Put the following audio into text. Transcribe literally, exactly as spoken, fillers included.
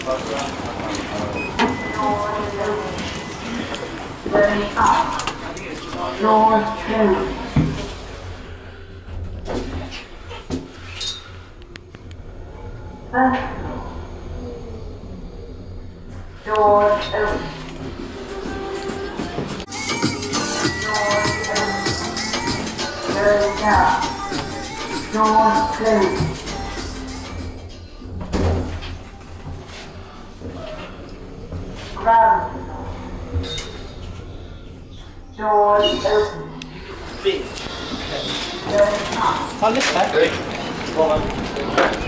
Turning up. Doors closed. First floor. Doors open. Doors open. Going down. Doors closed. Ground floor. Doors open. Big. Going up. Ta lite.